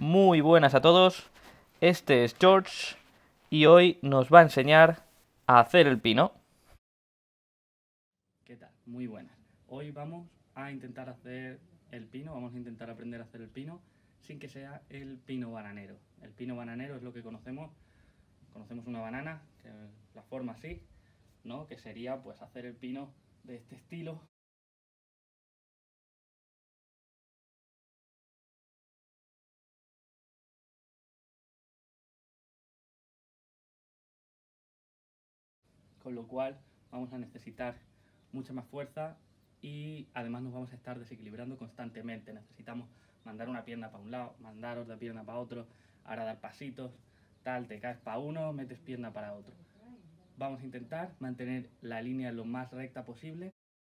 Muy buenas a todos, este es George y hoy nos va a enseñar a hacer el pino. ¿Qué tal? Muy buenas. Hoy vamos a intentar hacer el pino, vamos a intentar aprender a hacer el pino sin que sea el pino bananero. El pino bananero es lo que conocemos una banana, que la forma así, ¿no? Que sería pues hacer el pino de este estilo. Con lo cual vamos a necesitar mucha más fuerza y además nos vamos a estar desequilibrando constantemente. Necesitamos mandar una pierna para un lado, mandar otra pierna para otro, ahora dar pasitos, tal, te caes para uno, metes pierna para otro. Vamos a intentar mantener la línea lo más recta posible.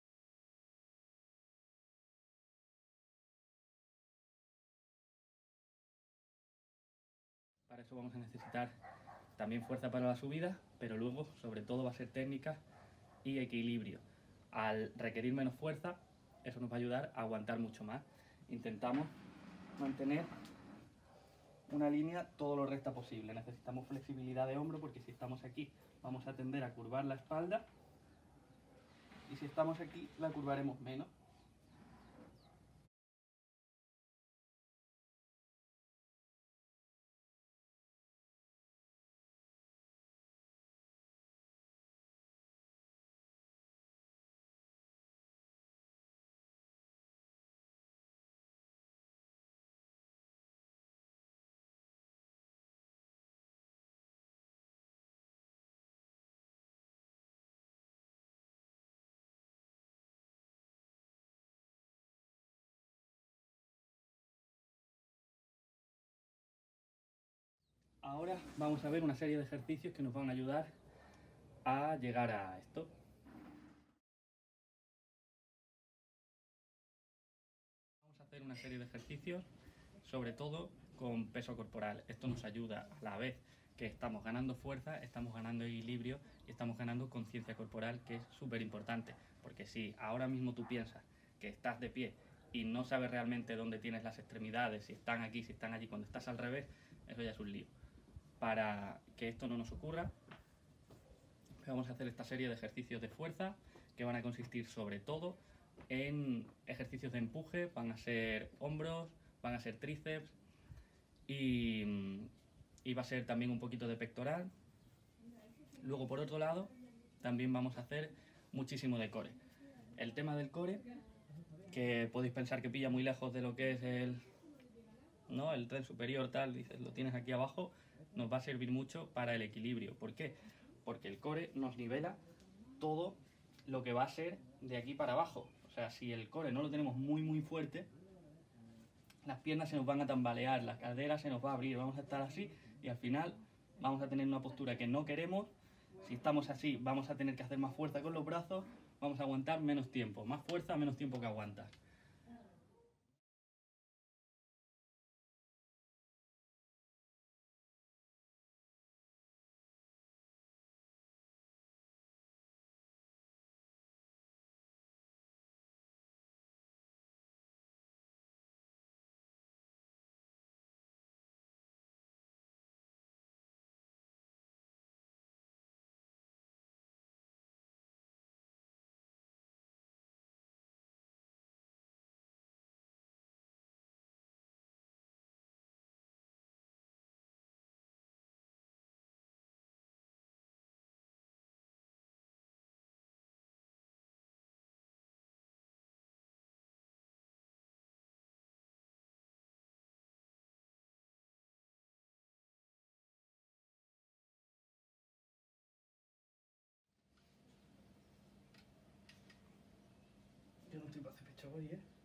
Para eso vamos a necesitar también fuerza para la subida, pero luego sobre todo va a ser técnica y equilibrio. Al requerir menos fuerza, eso nos va a ayudar a aguantar mucho más. Intentamos mantener una línea todo lo recta posible. Necesitamos flexibilidad de hombro porque si estamos aquí vamos a tender a curvar la espalda y si estamos aquí la curvaremos menos. Ahora vamos a ver una serie de ejercicios que nos van a ayudar a llegar a esto. Vamos a hacer una serie de ejercicios, sobre todo con peso corporal. Esto nos ayuda a la vez que estamos ganando fuerza, estamos ganando equilibrio y estamos ganando conciencia corporal, que es súper importante. Porque si ahora mismo tú piensas que estás de pie y no sabes realmente dónde tienes las extremidades, si están aquí, si están allí, cuando estás al revés, eso ya es un lío. Para que esto no nos ocurra, vamos a hacer esta serie de ejercicios de fuerza que van a consistir sobre todo en ejercicios de empuje, van a ser hombros, van a ser tríceps y va a ser también un poquito de pectoral. Luego por otro lado también vamos a hacer muchísimo de core. El tema del core, que podéis pensar que pilla muy lejos de lo que es ¿no? El tren superior, tal, dices, lo tienes aquí abajo, nos va a servir mucho para el equilibrio. ¿Por qué? Porque el core nos nivela todo lo que va a ser de aquí para abajo. O sea, si el core no lo tenemos muy fuerte, las piernas se nos van a tambalear, la cadera se nos va a abrir, vamos a estar así y al final vamos a tener una postura que no queremos. Si estamos así, vamos a tener que hacer más fuerza con los brazos, vamos a aguantar menos tiempo, más fuerza, menos tiempo que aguantas. Yo no estoy para hacer pecho hoy, ¿eh?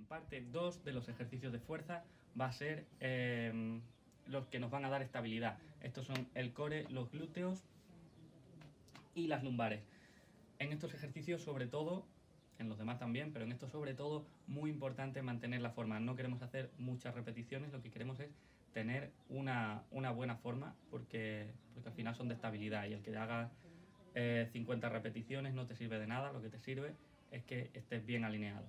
parte 2 de los ejercicios de fuerza va a ser los que nos van a dar estabilidad. Estos son el core, los glúteos y las lumbares. En estos ejercicios, sobre todo, en los demás también, pero en estos sobre todo, muy importante mantener la forma. No queremos hacer muchas repeticiones, lo que queremos es tener una buena forma, porque al final son de estabilidad, y el que hagas 50 repeticiones no te sirve de nada, lo que te sirve es que estés bien alineado.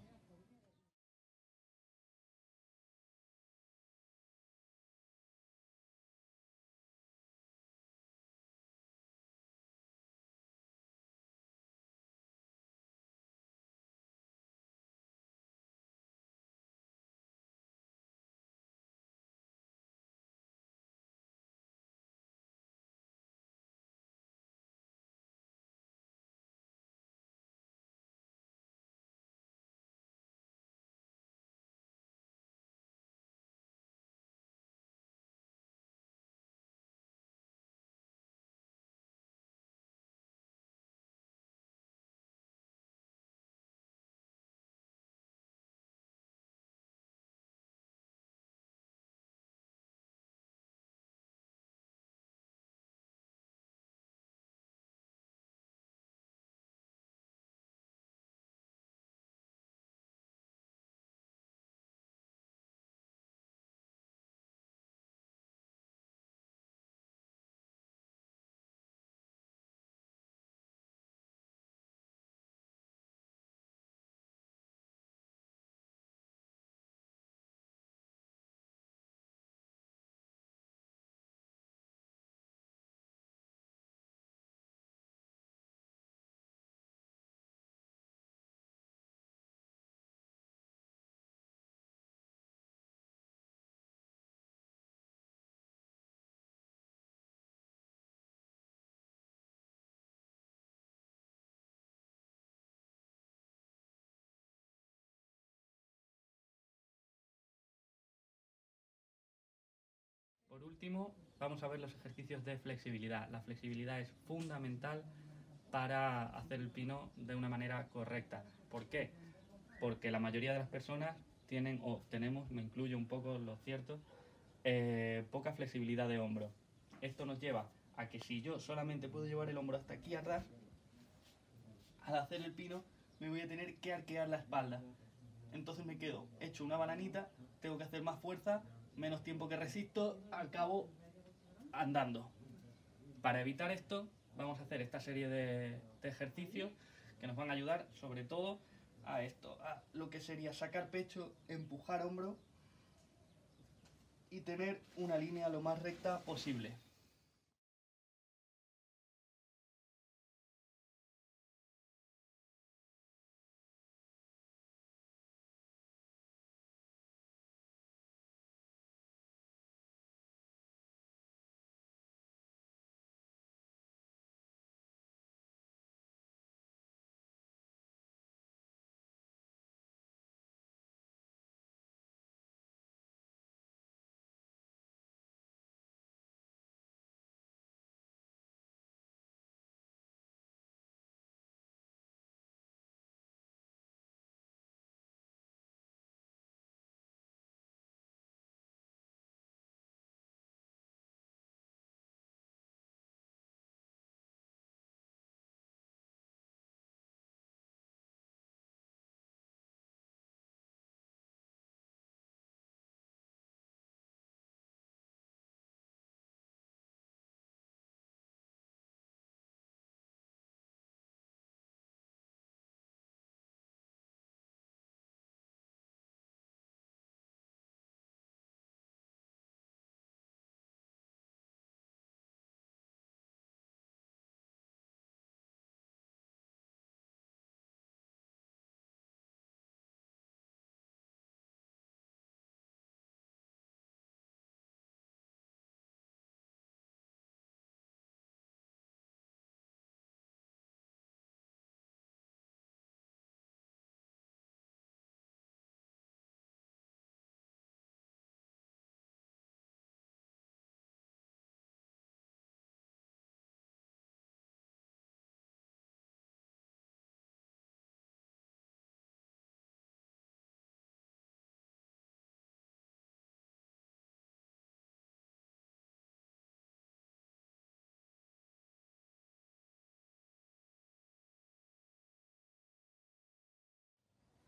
Por último, vamos a ver los ejercicios de flexibilidad. La flexibilidad es fundamental para hacer el pino de una manera correcta. ¿Por qué? Porque la mayoría de las personas tienen, o tenemos, me incluyo un poco, lo cierto, poca flexibilidad de hombro. Esto nos lleva a que si yo solamente puedo llevar el hombro hasta aquí atrás, al hacer el pino me voy a tener que arquear la espalda. Entonces me quedo hecho una bananita, tengo que hacer más fuerza, menos tiempo que resisto, acabo andando. Para evitar esto, vamos a hacer esta serie de ejercicios que nos van a ayudar sobre todo a esto, a lo que sería sacar pecho, empujar hombro y tener una línea lo más recta posible.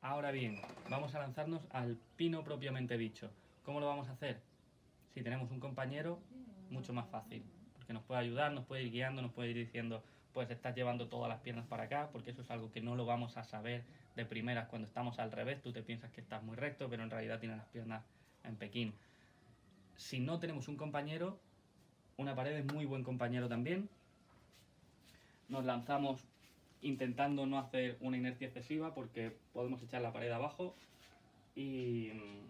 Ahora bien, vamos a lanzarnos al pino propiamente dicho. ¿Cómo lo vamos a hacer? Si tenemos un compañero, mucho más fácil, porque nos puede ayudar, nos puede ir guiando, nos puede ir diciendo, pues estás llevando todas las piernas para acá, porque eso es algo que no lo vamos a saber de primeras cuando estamos al revés. Tú te piensas que estás muy recto, pero en realidad tienes las piernas en Pekín. Si no tenemos un compañero, una pared es muy buen compañero también. Nos lanzamos intentando no hacer una inercia excesiva porque podemos echar la pared abajo y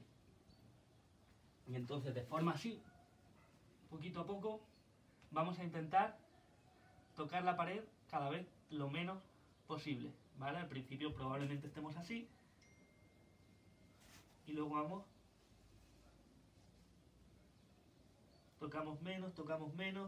entonces de forma así, poquito a poco, vamos a intentar tocar la pared cada vez lo menos posible, ¿vale? Al principio probablemente estemos así y luego vamos, tocamos menos, tocamos menos.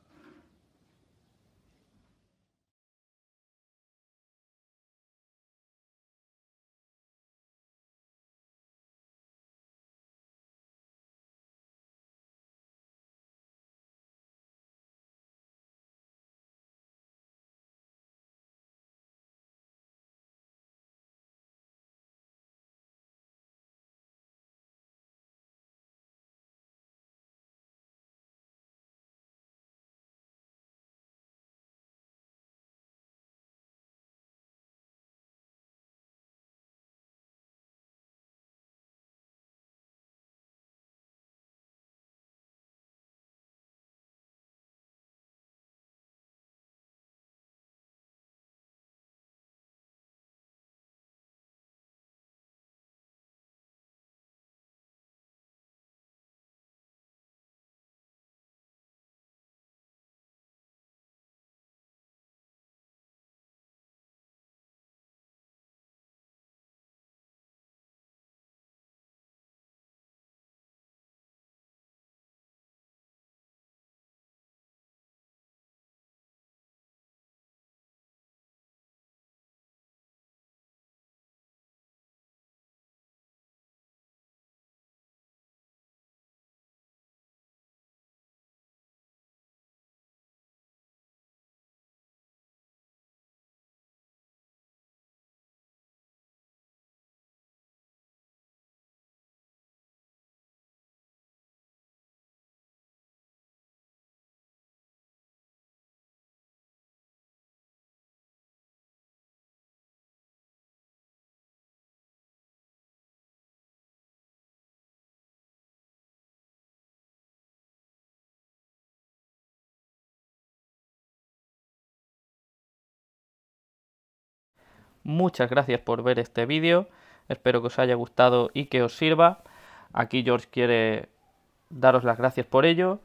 Muchas gracias por ver este vídeo, espero que os haya gustado y que os sirva. Aquí George quiere daros las gracias por ello,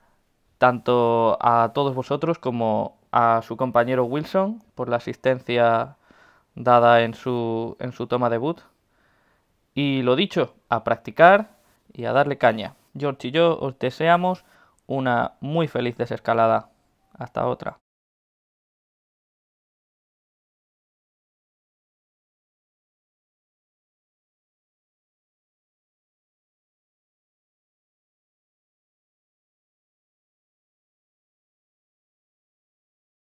tanto a todos vosotros como a su compañero Wilson por la asistencia dada en su toma debut. Y lo dicho, a practicar y a darle caña. George y yo os deseamos una muy feliz desescalada. Hasta otra.